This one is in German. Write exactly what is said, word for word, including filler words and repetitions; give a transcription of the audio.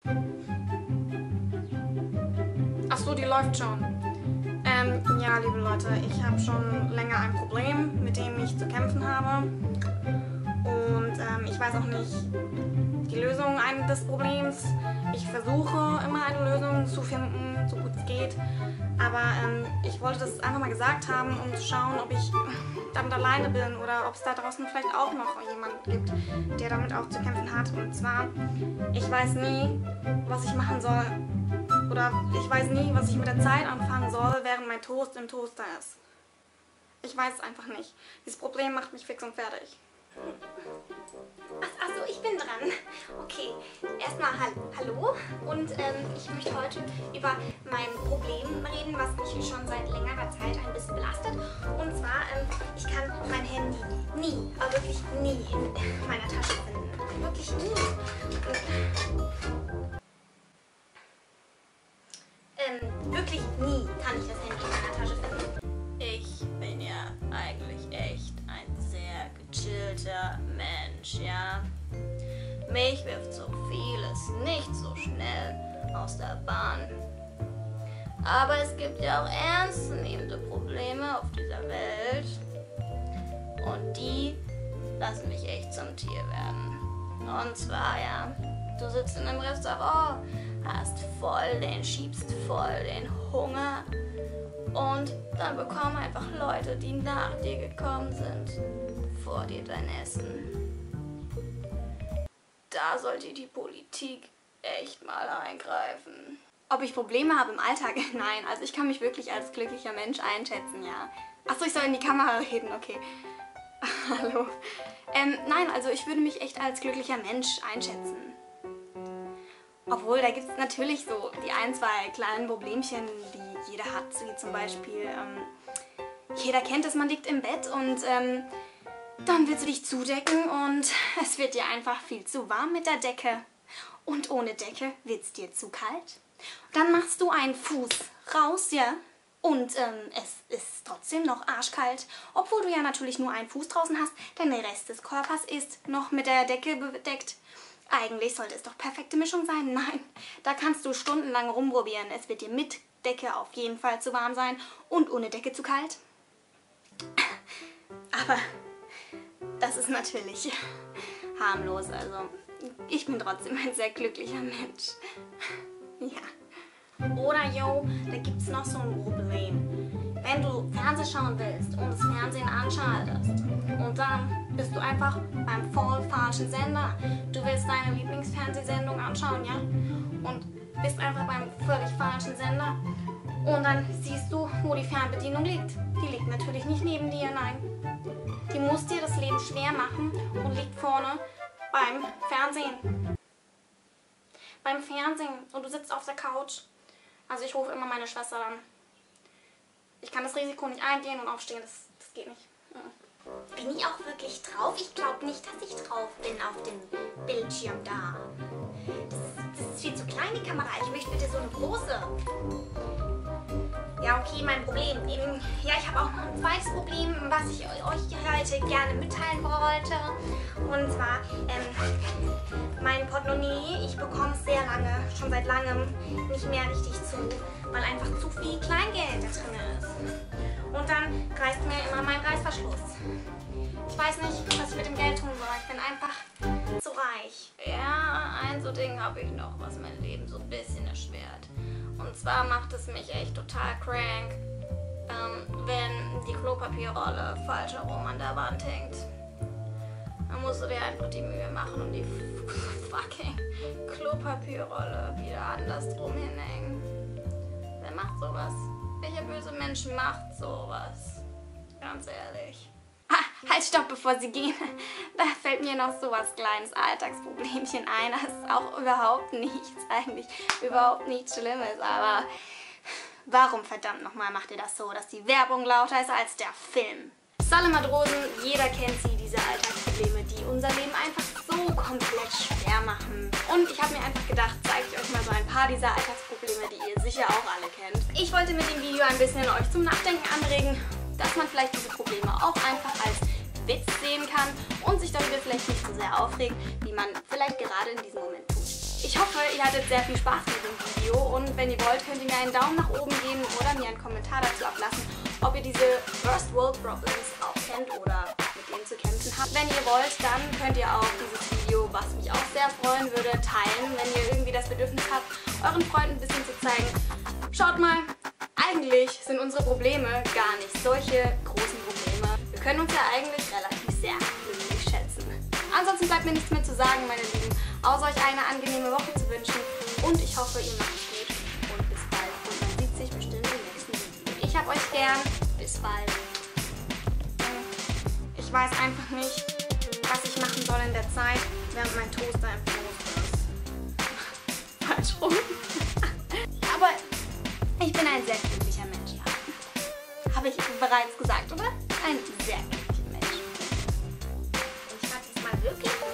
Ach so, die läuft schon. Ähm, ja, liebe Leute, ich habe schon länger ein Problem, mit dem ich zu kämpfen habe. Und ähm, ich weiß auch nicht die Lösung des Problems. Ich versuche immer eine Lösung zu finden, so gut es geht. Aber ähm, ich wollte das einfach mal gesagt haben, um zu schauen, ob ich damit alleine bin oder ob es da draußen vielleicht auch noch jemanden gibt, der damit auch zu kämpfen hat. Und zwar, ich weiß nie, was ich machen soll. Oder ich weiß nie, was ich mit der Zeit anfangen soll, während mein Toast im Toaster ist. Ich weiß es einfach nicht. Dieses Problem macht mich fix und fertig. Achso, ich bin dran. Okay, erstmal hallo und ähm, ich möchte heute über mein Problem reden, was mich schon seit längerer Zeit ein bisschen belastet. Und zwar, ähm, ich kann mein Handy nie, aber wirklich nie in meiner Tasche finden. Wirklich nie. Ähm, wirklich nie kann ich das Handy in meiner Tasche finden. Ich bin ja eigentlich echt ein sehr gechillter Mensch, ja. Mich wirft so vieles nicht so schnell aus der Bahn. Aber es gibt ja auch ernstzunehmende Probleme auf dieser Welt. Und die lassen mich echt zum Tier werden. Und zwar, ja, du sitzt in einem Restaurant, hast voll den, schiebst voll den Hunger. Und dann bekommen einfach Leute, die nach dir gekommen sind, vor dir dein Essen. Da sollte die Politik echt mal eingreifen. Ob ich Probleme habe im Alltag? Nein, also ich kann mich wirklich als glücklicher Mensch einschätzen, ja. Achso, ich soll in die Kamera reden, okay. Hallo. Ähm, nein, also ich würde mich echt als glücklicher Mensch einschätzen. Obwohl, da gibt es natürlich so die ein, zwei kleinen Problemchen, die jeder hat, wie zum Beispiel, ähm, jeder kennt es, man liegt im Bett und ähm, dann willst du dich zudecken und es wird dir einfach viel zu warm mit der Decke. Und ohne Decke wird es dir zu kalt. Dann machst du einen Fuß raus, ja, und ähm, es ist trotzdem noch arschkalt, obwohl du ja natürlich nur einen Fuß draußen hast, denn der Rest des Körpers ist noch mit der Decke bedeckt. Eigentlich sollte es doch perfekte Mischung sein. Nein, da kannst du stundenlang rumprobieren. Es wird dir mit Decke auf jeden Fall zu warm sein und ohne Decke zu kalt. Aber das ist natürlich harmlos. Also ich bin trotzdem ein sehr glücklicher Mensch. Ja. Oder yo, da gibt es noch so ein Problem. Wenn du Fernsehen schauen willst und das Fernsehen anschaltest und dann bist du einfach beim voll falschen Sender. Du willst deine Lieblingsfernsehsendung anschauen, ja? Und bist einfach beim völlig falschen Sender. Und dann siehst du, wo die Fernbedienung liegt. Die liegt natürlich nicht neben dir, nein. Die muss dir das Leben schwer machen und liegt vorne beim Fernsehen. Beim Fernsehen. Und du sitzt auf der Couch. Also ich rufe immer meine Schwester an. Ich kann das Risiko nicht eingehen und aufstehen, das, das geht nicht. Mhm. Bin ich auch wirklich drauf? Ich glaube nicht, dass ich drauf bin auf dem Bildschirm da. Das ist, das ist viel zu klein, die Kamera. Ich möchte bitte so eine große. Ja, okay, mein Problem. Eben, ja, ich habe auch noch ein zweites Problem, was ich euch heute gerne mitteilen wollte. Und zwar, ähm, mein Portemonnaie, ich bekomme es sehr lange, schon seit langem, nicht mehr richtig zu, weil einfach zu viel Kleingeld da drin ist. Und dann reißt mir immer mein Reißverschluss. Ich weiß nicht, was ich mit dem Geld tun soll. Ich bin einfach zu reich. Ja, ein so Ding habe ich noch, was mein Leben so ein bisschen erschwert. Und zwar macht es mich echt total crank, ähm, wenn die Klopapierrolle falsch herum an der Wand hängt. Dann musst du dir einfach die Mühe machen und die fucking Klopapierrolle wieder andersrum hinhängen. Wer macht sowas? Welcher böse Mensch macht sowas? Ganz ehrlich. Ah, halt, stopp, bevor Sie gehen. Da fällt mir noch so was kleines Alltagsproblemchen ein. Das ist auch überhaupt nichts, eigentlich überhaupt nichts Schlimmes. Aber warum verdammt nochmal macht ihr das so, dass die Werbung lauter ist als der Film? Salamatrosen, jeder kennt sie, diese Alltagsprobleme, die unser Leben einfach so komplett schwer machen. Und ich habe mir einfach gedacht, zeige ich euch mal so ein paar dieser Alltagsprobleme, die ihr sicher auch alle kennt. Ich wollte mit dem Video ein bisschen euch zum Nachdenken anregen, dass man vielleicht diese Probleme auch einfach als Witz sehen kann und sich darüber vielleicht nicht so sehr aufregt, wie man vielleicht gerade in diesem Moment tut. Ich hoffe, ihr hattet sehr viel Spaß mit dem Video und wenn ihr wollt, könnt ihr mir einen Daumen nach oben geben oder mir einen Kommentar dazu ablassen, ob ihr diese First World Problems auch kennt oder mit denen zu kämpfen habt. Wenn ihr wollt, dann könnt ihr auch dieses Video, was mich auch sehr freuen würde, teilen, wenn ihr irgendwie das Bedürfnis habt, euren Freunden ein bisschen zu zeigen. Schaut mal, eigentlich sind unsere Probleme gar nicht solche großen Probleme. Wir können uns ja eigentlich relativ sehr glücklich schätzen. Ansonsten bleibt mir nichts mehr zu sagen, meine Lieben, außer euch eine angenehme Woche zu wünschen. Und ich hoffe, ihr macht es gut und bis bald. Und man sieht sich bestimmt im nächsten Video. Ich hab euch gern. Bis bald. Ich weiß einfach nicht, was ich machen soll in der Zeit, während mein Toaster im Toast ist. Falsch rum. Aber ich bin ein sehr glücklicher Mensch, ja. Habe ich bereits gesagt, oder? Ein sehr glücklicher Mensch. Ich war diesmal wirklich